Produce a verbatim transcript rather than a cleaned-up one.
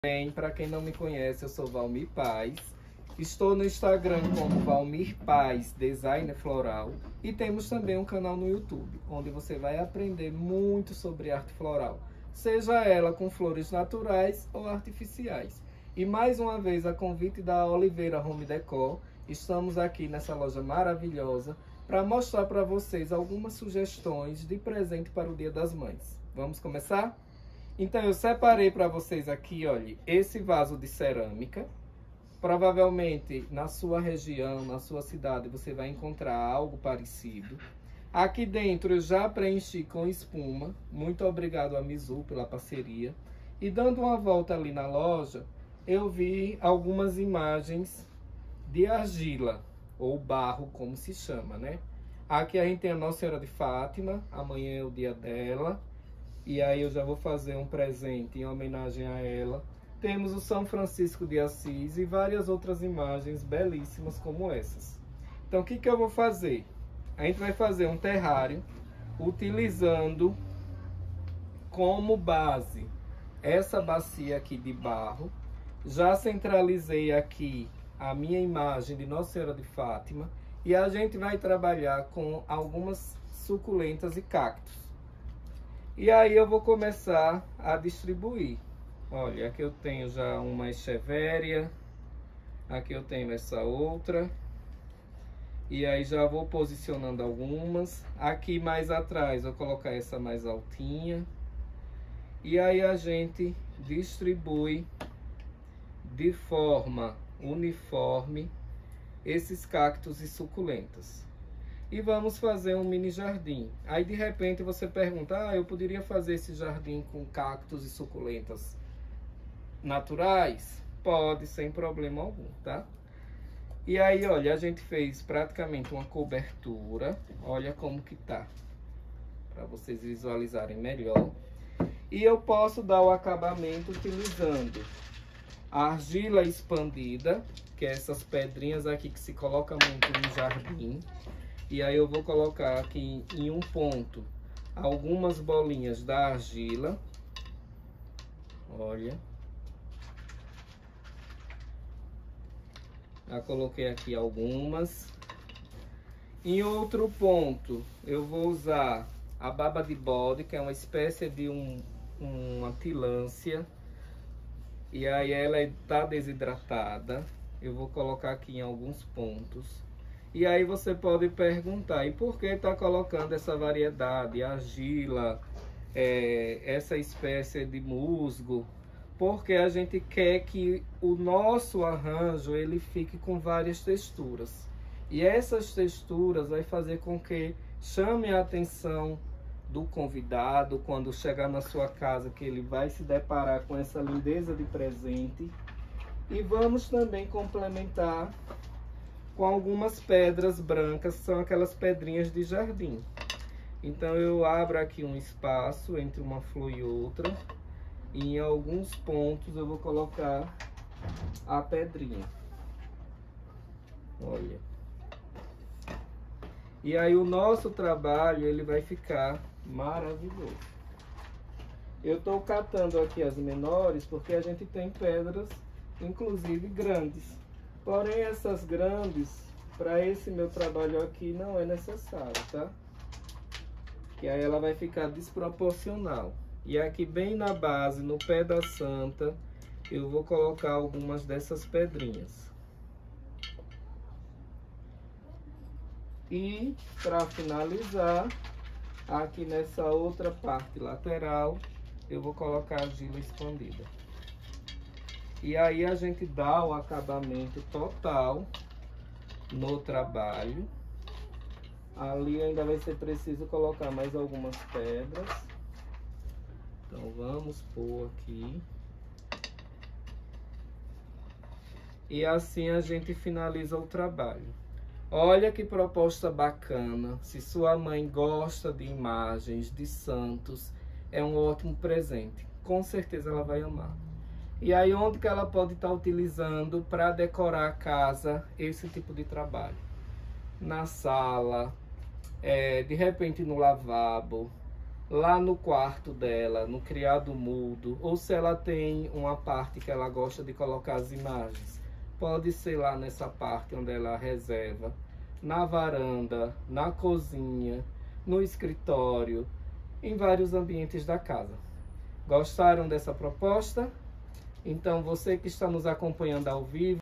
Bem, para quem não me conhece, eu sou Valmir Paz. Estou no Instagram como Valmir Paz Designer Floral e temos também um canal no YouTube, onde você vai aprender muito sobre arte floral, seja ela com flores naturais ou artificiais. E mais uma vez, a convite da Oliveira Home Decor, estamos aqui nessa loja maravilhosa para mostrar para vocês algumas sugestões de presente para o Dia das Mães. Vamos começar? Então eu separei para vocês aqui, olha, esse vaso de cerâmica. Provavelmente na sua região, na sua cidade, você vai encontrar algo parecido. Aqui dentro eu já preenchi com espuma. Muito obrigado a Mizu pela parceria. E dando uma volta ali na loja, eu vi algumas imagens de argila, ou barro, como se chama, né? Aqui a gente tem a Nossa Senhora de Fátima, amanhã é o dia dela. E aí eu já vou fazer um presente em homenagem a ela. Temos o São Francisco de Assis e várias outras imagens belíssimas como essas. Então o que que eu vou fazer? A gente vai fazer um terrário utilizando como base essa bacia aqui de barro. Já centralizei aqui a minha imagem de Nossa Senhora de Fátima. E a gente vai trabalhar com algumas suculentas e cactos. E aí eu vou começar a distribuir. Olha, aqui eu tenho já uma echevéria. Aqui eu tenho essa outra. E aí já vou posicionando algumas. Aqui mais atrás eu vou colocar essa mais altinha. E aí a gente distribui de forma uniforme esses cactos e suculentas. E vamos fazer um mini jardim. Aí de repente você pergunta, ah, eu poderia fazer esse jardim com cactos e suculentas naturais? Pode, sem problema algum, tá? E aí, olha, a gente fez praticamente uma cobertura. Olha como que tá, para vocês visualizarem melhor. E eu posso dar o acabamento utilizando a argila expandida, que é essas pedrinhas aqui que se coloca muito no jardim. E aí eu vou colocar aqui em um ponto algumas bolinhas da argila. Olha. Já coloquei aqui algumas. Em outro ponto eu vou usar a baba de bode, que é uma espécie de um, uma tilância. E aí ela está desidratada. Eu vou colocar aqui em alguns pontos. E aí você pode perguntar, e por que está colocando essa variedade, argila, é, essa espécie de musgo? Porque a gente quer que o nosso arranjo ele fique com várias texturas. E essas texturas vai fazer com que chame a atenção do convidado quando chegar na sua casa, que ele vai se deparar com essa lindeza de presente. E vamos também complementar com algumas pedras brancas, que são aquelas pedrinhas de jardim. Então eu abro aqui um espaço entre uma flor e outra, e em alguns pontos eu vou colocar a pedrinha. Olha. E aí o nosso trabalho ele vai ficar maravilhoso. Eu estou catando aqui as menores porque a gente tem pedras, inclusive grandes. Porém, essas grandes, para esse meu trabalho aqui, não é necessário, tá? Que aí ela vai ficar desproporcional. E aqui bem na base, no pé da santa, eu vou colocar algumas dessas pedrinhas. E, para finalizar, aqui nessa outra parte lateral, eu vou colocar a argila expandida. E aí a gente dá o acabamento total no trabalho. Ali ainda vai ser preciso colocar mais algumas pedras. Então vamos pôr aqui. E assim a gente finaliza o trabalho. Olha que proposta bacana. Se sua mãe gosta de imagens de santos, é um ótimo presente. Com certeza ela vai amar. E aí onde que ela pode estar utilizando para decorar a casa esse tipo de trabalho? Na sala, é, de repente no lavabo, lá no quarto dela, no criado mudo, ou se ela tem uma parte que ela gosta de colocar as imagens, pode ser lá nessa parte onde ela reserva, na varanda, na cozinha, no escritório, em vários ambientes da casa. Gostaram dessa proposta? Então você que está nos acompanhando ao vivo,